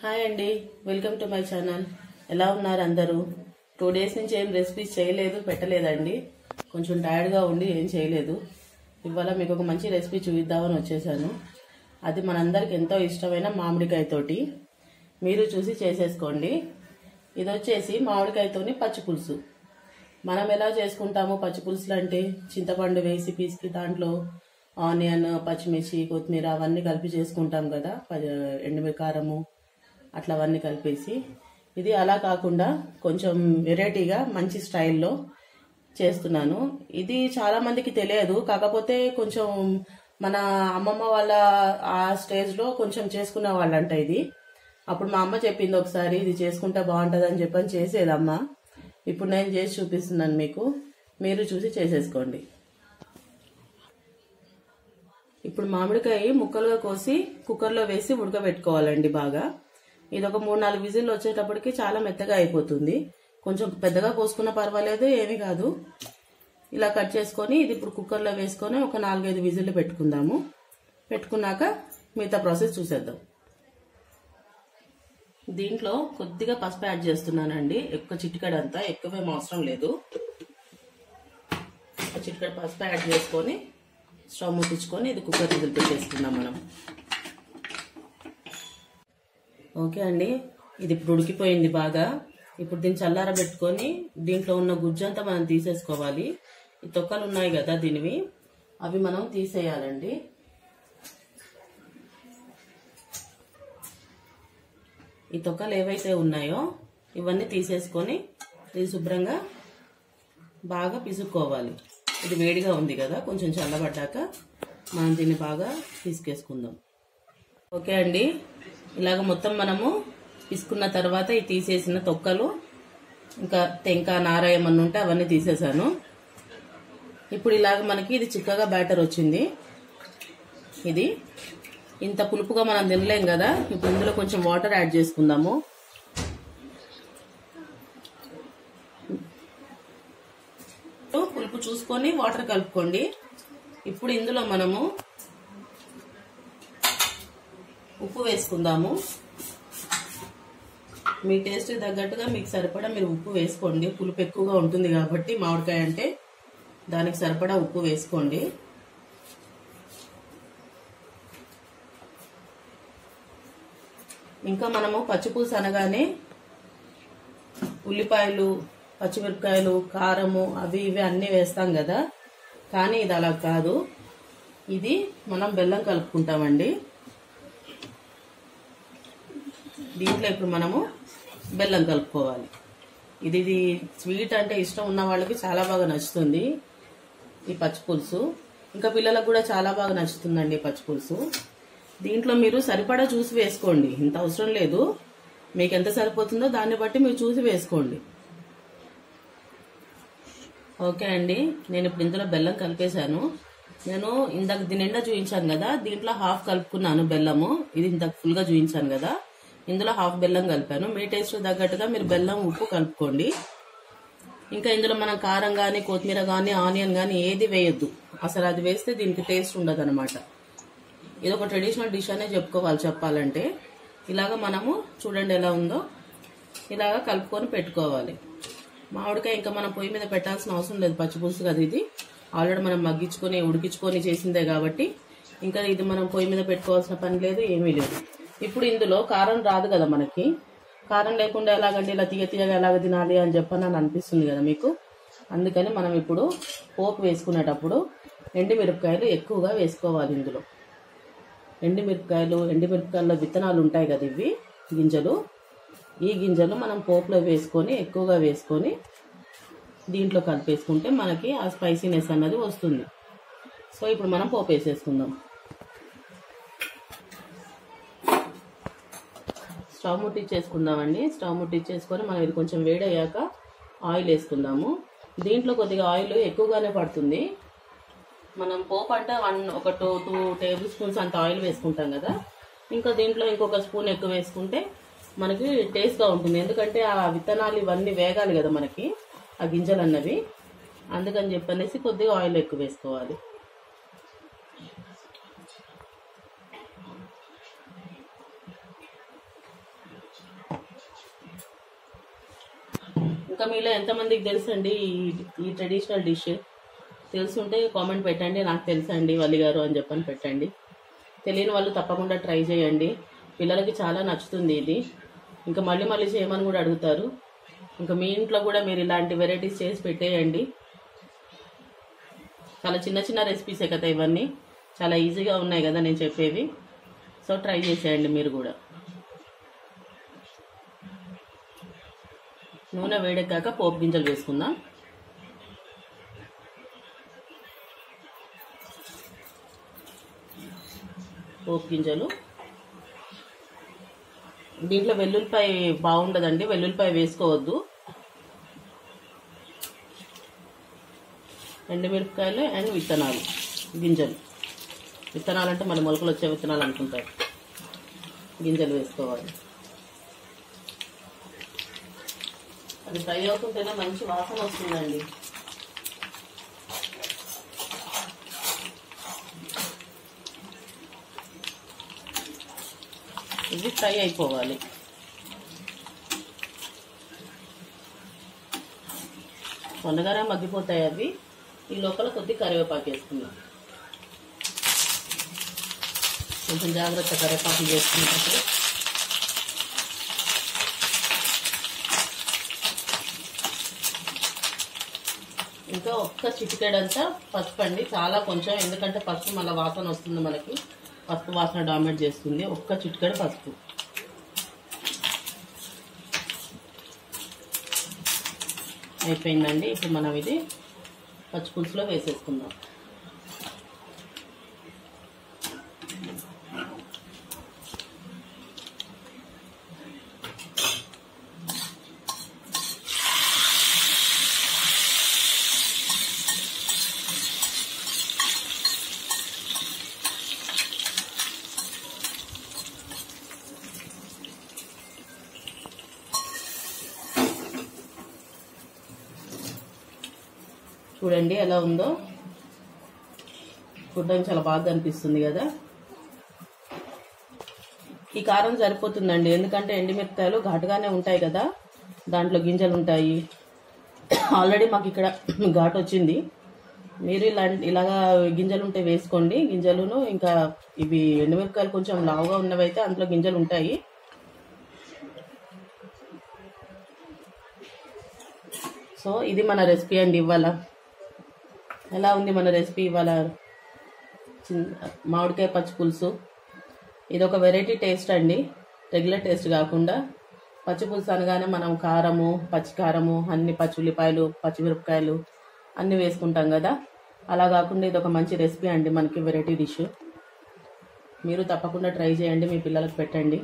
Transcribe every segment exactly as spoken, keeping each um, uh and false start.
Hi అండి, welcome to my channel. ఎలా ఉన్నారు అందరూ? టూ డేస్ నుంచి ఏం రెసిపీస్ చేయలేదు, పెట్టలేదండి. కొంచెం టైర్డ్గా ఉండి ఏం చేయలేదు. ఇవాళ మీకు ఒక మంచి రెసిపీ చూపిద్దామని వచ్చేసాను. అది మనందరికి ఎంతో ఇష్టమైన మామిడికాయతోటి. మీరు చూసి చేసేసుకోండి. ఇది వచ్చేసి మామిడికాయతోని పచ్చి పులుసు. మనం ఎలా చేసుకుంటాము పచ్చి పులుసులు అంటే చింతపండు వేసి పీసుకి దాంట్లో ఆనియన్, పచ్చిమిర్చి, కొత్తిమీర అవన్నీ కలిపి చేసుకుంటాం కదా, ఎండుమిరకారము అట్లా అవన్నీ కలిపేసి. ఇది అలా కాకుండా కొంచెం వెరైటీగా మంచి స్టైల్లో చేస్తున్నాను. ఇది చాలా మందికి తెలియదు, కాకపోతే కొంచెం మన అమ్మమ్మ వాళ్ళ ఆ స్టేజ్లో కొంచెం చేసుకునే వాళ్ళంట ఇది. అప్పుడు మా అమ్మ చెప్పింది ఒకసారి, ఇది చేసుకుంటే బాగుంటుంది అని చెప్పని చేసేదమ్మ. ఇప్పుడు నేను చేసి చూపిస్తున్నాను మీకు, మీరు చూసి చేసేసుకోండి. ఇప్పుడు మామిడికాయ ముక్కలుగా కోసి కుక్కర్లో వేసి ఉడకబెట్టుకోవాలండి బాగా. ఇది ఒక మూడు నాలుగు విజిల్లు వచ్చేటప్పటికి చాలా మెత్తగా అయిపోతుంది. కొంచెం పెద్దగా కోసుకున్న పర్వాలేదు, ఏమీ కాదు. ఇలా కట్ చేసుకొని ఇది ఇప్పుడు కుక్కర్లో వేసుకొని ఒక నాలుగైదు విజిల్లు పెట్టుకుందాము. పెట్టుకున్నాక మిగతా ప్రాసెస్ చూసేద్దాం. దీంట్లో కొద్దిగా పసుపు యాడ్ చేస్తున్నానండి, ఎక్కువ చిటికెడంతా, ఎక్కువేం అవసరం లేదు. చిటికెడ పసుపు యాడ్ చేసుకొని స్టవ్ ముట్టించుకొని ఇది కుక్కర్ విజిల్ పెట్టేసుకుందాం మనం. ఓకే అండి, ఇది ఇప్పుడు ఉడికిపోయింది బాగా. ఇప్పుడు దీన్ని చల్లారబెట్టుకొని దీంట్లో ఉన్న గుజ్జంతా మనం తీసేసుకోవాలి. ఈ తొక్కలు ఉన్నాయి కదా దీనివి, అవి మనం తీసేయాలండి. ఈ తొక్కలు ఏవైతే ఉన్నాయో ఇవన్నీ తీసేసుకొని ఇది శుభ్రంగా బాగా పిసుక్కోవాలి. ఇది వేడిగా ఉంది కదా, కొంచెం చల్లబడ్డాక మనం దీన్ని బాగా పిసికేసుకుందాం. ఓకే అండి, ఇలాగ మొత్తం మనము పిసుకున్న తర్వాత ఈ తీసేసిన తొక్కలు ఇంకా తెంక నార ఏమన్నా ఉంటే అవన్నీ తీసేసాను. ఇప్పుడు ఇలాగ మనకి ఇది చిక్కగా బ్యాటర్ వచ్చింది. ఇది ఇంత పులుపుగా మనం తినలేం కదా, ఇప్పుడు ఇందులో కొంచెం వాటర్ యాడ్ చేసుకుందాము. పులుపు చూసుకొని వాటర్ కలుపుకోండి. ఇప్పుడు ఇందులో మనము ఉప్పు వేసుకుందాము. మీ టేస్ట్ తగ్గట్టుగా మీకు సరిపడా మీరు ఉప్పు వేసుకోండి. పులుపు ఎక్కువగా ఉంటుంది కాబట్టి మామిడికాయ అంటే దానికి సరిపడా ఉప్పు వేసుకోండి. ఇంకా మనము పచ్చిపులుసు అనగానే ఉల్లిపాయలు, పచ్చిమిరపకాయలు, కారము అవి ఇవి అన్నీ వేస్తాం కదా, కానీ ఇది అలా కాదు. ఇది మనం బెల్లం కలుపుకుంటామండి. దీంట్లో ఇప్పుడు మనము బెల్లం కలుపుకోవాలి. ఇది ఇది స్వీట్ అంటే ఇష్టం ఉన్న వాళ్ళకి చాలా బాగా నచ్చుతుంది ఈ పచ్చిపులుసు. ఇంకా పిల్లలకు కూడా చాలా బాగా నచ్చుతుందండి పచ్చి పులుసు. దీంట్లో మీరు సరిపడా చూసి వేసుకోండి, ఇంత అవసరం లేదు. మీకు ఎంత సరిపోతుందో దాన్ని బట్టి మీరు చూసి వేసుకోండి. ఓకే అండి, నేను ఇప్పుడు ఇందులో బెల్లం కలిపేశాను. నేను ఇందాక దీని నిండా చూపించాను కదా, దీంట్లో హాఫ్ కలుపుకున్నాను బెల్లము. ఇది ఇందాక ఫుల్గా చూపించాను కదా, ఇందులో హాఫ్ బెల్లం కలిపాను. మీ టేస్ట్ తగ్గట్టుగా మీరు బెల్లం, ఉప్పు కలుపుకోండి. ఇంకా ఇందులో మనం కారం కానీ, కొత్తిమీర కానీ, ఆనియన్ కానీ ఏది వేయొద్దు. అసలు అది వేస్తే దీనికి టేస్ట్ ఉండదు అనమాట. ఇది ఒక ట్రెడిషనల్ డిష్ అనే చెప్పుకోవాలి చెప్పాలంటే. ఇలాగ మనము చూడండి ఎలా ఉందో, ఇలాగ కలుపుకొని పెట్టుకోవాలి. మామిడికాయ ఇంకా మనం పొయ్యి మీద పెట్టాల్సిన అవసరం లేదు, పచ్చిపులుసు కదా ఇది. ఆల్రెడీ మనం మగ్గించుకొని ఉడికించుకొని చేసిందే కాబట్టి ఇంకా ఇది మనం పొయ్యి మీద పెట్టుకోవాల్సిన పని లేదు, ఏమీ లేదు. ఇప్పుడు ఇందులో కారం రాదు కదా మనకి. కారం లేకుండా ఎలాగంటే ఇలా తీయ తీయగా ఎలాగ తినాలి అని చెప్పని అని అనిపిస్తుంది కదా మీకు. అందుకని మనం ఇప్పుడు పోపు వేసుకునేటప్పుడు ఎండుమిరపకాయలు ఎక్కువగా వేసుకోవాలి. ఇందులో ఎండుమిరపకాయలు, ఎండుమిరపకాయల్లో విత్తనాలు ఉంటాయి కదా, ఇవి గింజలు. ఈ గింజలు మనం పోపులో వేసుకొని ఎక్కువగా వేసుకొని దీంట్లో కలిపేసుకుంటే మనకి ఆ స్పైసీనెస్ అన్నది వస్తుంది. సో ఇప్పుడు మనం పోపు వేసేసుకుందాం. స్టవ్ ముట్టించేసుకుందామండి. స్టవ్ ముట్టించేసుకొని మనం ఇది కొంచెం వేడయ్యాక ఆయిల్ వేసుకుందాము. దీంట్లో కొద్దిగా ఆయిల్ ఎక్కువగానే పడుతుంది. మనం పోపు అంటే వన్ ఒక టూ టూ టేబుల్ స్పూన్స్ అంత ఆయిల్ వేసుకుంటాం కదా, ఇంకా దీంట్లో ఇంకొక స్పూన్ ఎక్కువ వేసుకుంటే మనకి టేస్ట్గా ఉంటుంది. ఎందుకంటే ఆ విత్తనాలు ఇవన్నీ వేగాలి కదా మనకి, ఆ గింజలు అన్నవి. అందుకని చెప్పనేసి కొద్దిగా ఆయిల్ ఎక్కువ వేసుకోవాలి. ఇంకా మీలో ఎంతమందికి తెలుసండి ఈ ఈ ట్రెడిషనల్ డిష్? తెలుసుంటే కామెంట్ పెట్టండి, నాకు తెలుసండి వల్లి గారు అని చెప్పని పెట్టండి. తెలియని వాళ్ళు తప్పకుండా ట్రై చేయండి, పిల్లలకి చాలా నచ్చుతుంది ఇది. ఇంకా మళ్ళీ మళ్ళీ చేయమని కూడా అడుగుతారు. ఇంకా మీ ఇంట్లో కూడా మీరు ఇలాంటి వెరైటీస్ చేసి పెట్టేయండి. చాలా చిన్న చిన్న రెసిపీసే కదా ఇవన్నీ, చాలా ఈజీగా ఉన్నాయి కదా నేను చెప్పేవి. సో ట్రై చేసేయండి మీరు కూడా. నూనె వేడెక్కాక పోపు గింజలు వేసుకుందాం. పోపు గింజలు దీంట్లో వెల్లుల్లిపాయ బాగుండదండి, వెల్లుల్లిపాయ వేసుకోవద్దు. ఎండుమిరపకాయలు అండ్ విత్తనాలు, గింజలు. విత్తనాలు అంటే మన మొలకలు వచ్చే విత్తనాలు అనుకుంటారు. గింజలు వేసుకోవాలి. అది ఫ్రై అవుతుంటేనే మంచి వాసన వస్తుందండి. ఇది ఫ్రై అయిపోవాలి. తొందరగానే మగ్గిపోతాయి అవి. ఈ లోపల కొద్ది కరివేపాకు వేసుకుందాం. కొంచెం జాగ్రత్త కరివేపాకు వేసుకున్నప్పుడు. ఇంకా ఒక్క చిటికెడంతా పసుపు అండి, చాలా కొంచెం, ఎందుకంటే పసుపు మళ్ళీ వాసన వస్తుంది మనకి, పసుపు వాసన డామినేట్ చేస్తుంది. ఒక్క చిటికెడు పసుపు. అయిపోయిందండి. ఇప్పుడు మనం ఇది పచ్చి పులుసులో వేసేసుకుందాం. చూడండి ఎలా ఉందో, చూడడానికి చాలా బాగా అనిపిస్తుంది కదా. ఈ కారం సరిపోతుందండి, ఎందుకంటే ఎండుమిరపకాయలు ఘాటుగానే ఉంటాయి కదా, దాంట్లో గింజలు ఉంటాయి. ఆల్రెడీ మాకు ఇక్కడ ఘాటు వచ్చింది. మీరు ఇలా ఇలాగా గింజలు ఉంటే వేసుకోండి. గింజలును ఇంకా ఇవి ఎండుమిరపకాయలు కొంచెం లావుగా ఉన్నవైతే అందులో గింజలు ఉంటాయి. సో ఇది మన రెసిపీ అండి ఇవాళ. ఎలా ఉంది మన రెసిపీ ఇవాళ? మామిడికాయ పచ్చి పులుసు. ఇది ఒక వెరైటీ టేస్ట్ అండి, రెగ్యులర్ టేస్ట్ కాకుండా. పచ్చి పులుసు అనగానే మనం కారము, పచ్చి కారము, అన్ని పచ్చి ఉల్లిపాయలు, పచ్చిమిరపకాయలు అన్నీ వేసుకుంటాం కదా, అలా కాకుండా ఇది ఒక మంచి రెసిపీ అండి, మనకి వెరైటీ డిష్. మీరు తప్పకుండా ట్రై చేయండి, మీ పిల్లలకు పెట్టండి.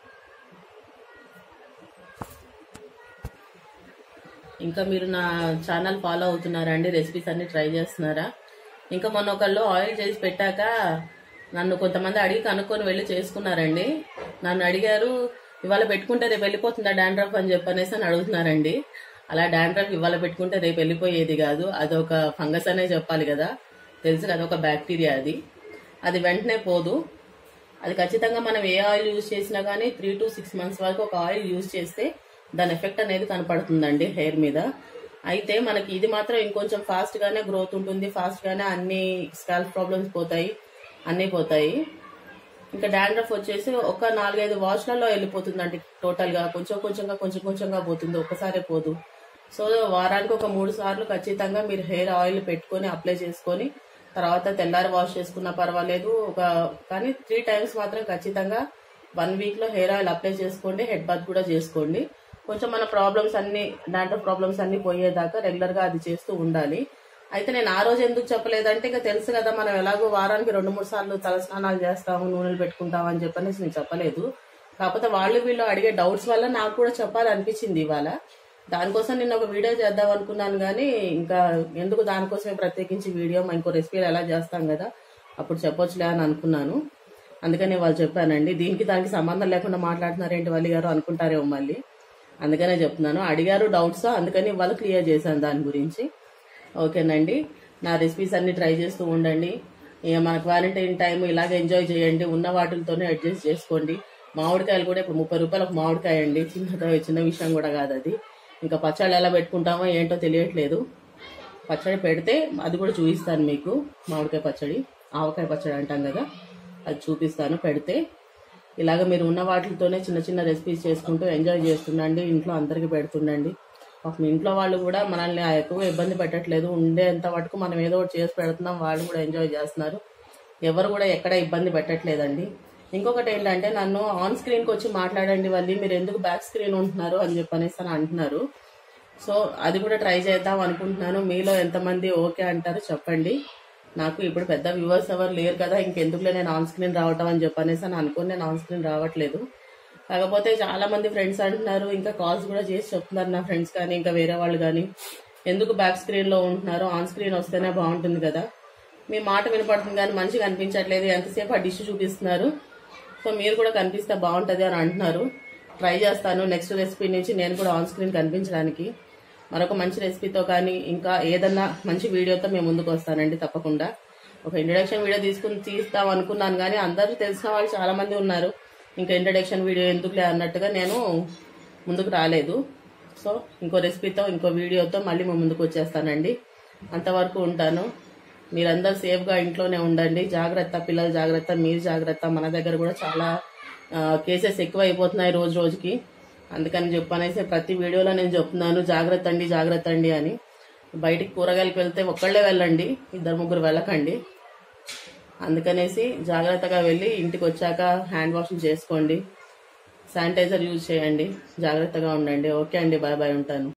ఇంకా మీరు నా ఛానల్ ఫాలో అవుతున్నారా అండి? రెసిపీస్ అన్ని ట్రై చేస్తున్నారా? ఇంకా మొన్న ఒకళ్ళు ఆయిల్ చేసి పెట్టాక నన్ను కొంతమంది అడిగి కనుక్కొని వెళ్ళి చేసుకున్నారండి. నన్ను అడిగారు, ఇవాళ పెట్టుకుంటే రేపు వెళ్ళిపోతుందా డాండ్రఫ్ అని చెప్పనేసి అని అడుగుతున్నారండి. అలా డాండ్రఫ్ ఇవాళ పెట్టుకుంటే రేపు వెళ్ళిపోయేది కాదు, అదొక ఫంగస్ అనే చెప్పాలి కదా, తెలుసు కదా, ఒక బ్యాక్టీరియా. అది అది వెంటనే పోదు. అది ఖచ్చితంగా మనం ఏ ఆయిల్ యూజ్ చేసినా కానీ త్రీ టు సిక్స్ మంత్స్ వరకు ఒక ఆయిల్ యూజ్ చేస్తే దాని ఎఫెక్ట్ అనేది కనపడుతుందండి హెయిర్ మీద. అయితే మనకి ఇది మాత్రం ఇంకొంచెం ఫాస్ట్ గానే గ్రోత్ ఉంటుంది, ఫాస్ట్ గానే అన్ని స్కాల్ప్ ప్రాబ్లమ్స్ పోతాయి, అన్నీ పోతాయి. ఇంకా డాండ్రఫ్ వచ్చేసి ఒక నాలుగైదు వాష్లలో వెళ్ళిపోతుందండి టోటల్ గా, కొంచెం కొంచెంగా కొంచెం కొంచెంగా పోతుంది, ఒక్కసారే పోదు. సో వారానికి ఒక మూడు సార్లు ఖచ్చితంగా మీరు హెయిర్ ఆయిల్ పెట్టుకొని అప్లై చేసుకొని తర్వాత తెల్లారి వాష్ చేసుకున్నా పర్వాలేదు, ఒక కానీ త్రీ టైమ్స్ మాత్రం ఖచ్చితంగా వన్ వీక్ లో హెయిర్ ఆయిల్ అప్లై చేసుకోండి. హెడ్ బాత్ కూడా చేసుకోండి. కొంచెం మన ప్రాబ్లమ్స్ అన్ని, డాండ్రఫ్ ప్రాబ్లమ్స్ అన్ని పోయేదాకా రెగ్యులర్ గా అది చేస్తూ ఉండాలి. అయితే నేను ఆ రోజు ఎందుకు చెప్పలేదంటే, ఇక తెలుసు కదా మనం ఎలాగో వారానికి రెండు మూడు సార్లు తల స్నానాలు చేస్తాము, నూనెలు పెట్టుకుంటాము అని చెప్పనేసి నేను చెప్పలేదు. కాకపోతే వాళ్ళు వీళ్ళు అడిగే డౌట్స్ వల్ల నాకు కూడా చెప్పాలనిపించింది ఇవాళ. దానికోసం నేను ఒక వీడియో చేద్దాం అనుకున్నాను, కానీ ఇంకా ఎందుకు దానికోసమే ప్రత్యేకించి వీడియో, ఇంకో రెసిపీలు ఎలా చేస్తాం కదా అప్పుడు చెప్పొచ్చులే అని అనుకున్నాను. అందుకనే వాళ్ళు చెప్పానండి. దీనికి దానికి సంబంధం లేకుండా మాట్లాడుతున్నారేంటి వల్లి గారు అనుకుంటారేమో మళ్ళీ, అందుకనే చెప్తున్నాను. అడిగారు డౌట్స్, అందుకని ఇవాళ క్లియర్ చేశాను దాని గురించి. ఓకేనండి, నా రెసిపీస్ అన్ని ట్రై చేస్తూ ఉండండి. ఇక మన క్వారంటైన్ టైం ఇలాగ ఎంజాయ్ చేయండి, ఉన్న వాటితోనే అడ్జస్ట్ చేసుకోండి. మామిడికాయలు కూడా ఇప్పుడు ముప్పై రూపాయలు ఒక మామిడికాయ అండి, చిన్న చిన్న విషయం కూడా కాదు అది. ఇంకా పచ్చళ్ళు ఎలా పెట్టుకుంటామో ఏంటో తెలియట్లేదు. పచ్చడి పెడితే అది కూడా చూపిస్తాను మీకు. మామిడికాయ పచ్చడి, ఆవకాయ పచ్చడి అంటాం కదా, అది చూపిస్తాను పెడితే. ఇలాగ మీరు ఉన్న వాటితోనే చిన్న చిన్న రెసిపీస్ చేసుకుంటూ ఎంజాయ్ చేస్తుండండి. ఇంట్లో అందరికీ పెడుతుండండి. పాపం ఇంట్లో వాళ్ళు కూడా మనల్ని ఎక్కువ ఇబ్బంది పెట్టట్లేదు. ఉండేంత వరకు మనం ఏదో ఒకటి చేసి పెడుతున్నాం, వాళ్ళు కూడా ఎంజాయ్ చేస్తున్నారు. ఎవరు కూడా ఎక్కడ ఇబ్బంది పెట్టట్లేదండి. ఇంకొకటి ఏంటంటే నన్ను ఆన్ స్క్రీన్కి వచ్చి మాట్లాడండి వాళ్ళు, మీరు ఎందుకు బ్యాక్ స్క్రీన్ ఉంటున్నారు అని చెప్పనేసి అని అంటున్నారు. సో అది కూడా ట్రై చేద్దాం అనుకుంటున్నాను. మీలో ఎంతమంది ఓకే అంటారు చెప్పండి. నాకు ఇప్పుడు పెద్ద వ్యూవర్స్ ఎవరు లేరు కదా, ఇంకెందుకులే నేను ఆన్ స్క్రీన్ రావటం అని చెప్పనేసి అని అనుకుని నేను ఆన్ స్క్రీన్ రావట్లేదు. కాకపోతే చాలా మంది ఫ్రెండ్స్ అంటున్నారు, ఇంకా కాల్స్ కూడా చేసి చెప్తున్నారు నా ఫ్రెండ్స్ కానీ ఇంకా వేరే వాళ్ళు కానీ, ఎందుకు బ్యాక్ స్క్రీన్లో ఉంటున్నారు, ఆన్ స్క్రీన్ వస్తేనే బాగుంటుంది కదా, మీ మాట వినపడుతుంది కానీ మంచిగా అనిపించట్లేదు, ఎంతసేపు ఆ డిష్ చూపిస్తున్నారు, సో మీరు కూడా కనిపిస్తే బాగుంటుంది అని అంటున్నారు. ట్రై చేస్తాను నెక్స్ట్ రెసిపీ నుంచి నేను కూడా ఆన్ స్క్రీన్ కనిపించడానికి. మరొక మంచి రెసిపీతో కానీ ఇంకా ఏదన్నా మంచి వీడియోతో మేము ముందుకు వస్తానండి తప్పకుండా. ఒక ఇంట్రడక్షన్ వీడియో తీసుకుని తీస్తాం అనుకున్నాను కానీ అందరూ తెలిసిన వాళ్ళు చాలా మంది ఉన్నారు, ఇంకా ఇంట్రడక్షన్ వీడియో ఎందుకులే అన్నట్టుగా నేను ముందుకు రాలేదు. సో ఇంకో రెసిపీతో ఇంకో వీడియోతో మళ్ళీ మేము ముందుకు వచ్చేస్తానండి. అంతవరకు ఉంటాను. మీరందరూ సేఫ్గా ఇంట్లోనే ఉండండి. జాగ్రత్త, పిల్లలు జాగ్రత్త, మీరు జాగ్రత్త. మన దగ్గర కూడా చాలా కేసెస్ ఎక్కువ అయిపోతున్నాయి రోజు రోజుకి. అందుకని చెప్పనేసి ప్రతి వీడియోలో నేను చెప్తున్నాను జాగ్రత్త అండి జాగ్రత్త అండి అని. బయటికి కూరగాయలకు వెళ్తే ఒక్కళ్ళే వెళ్ళండి, ఇద్దరు ముగ్గురు వెళ్ళకండి. అందుకనేసి జాగ్రత్తగా వెళ్ళి ఇంటికి వచ్చాక హ్యాండ్ వాష్ చేసుకోండి, శానిటైజర్ యూజ్ చేయండి, జాగ్రత్తగా ఉండండి. ఓకే అండి, బాయ్ బాయ్, ఉంటాను.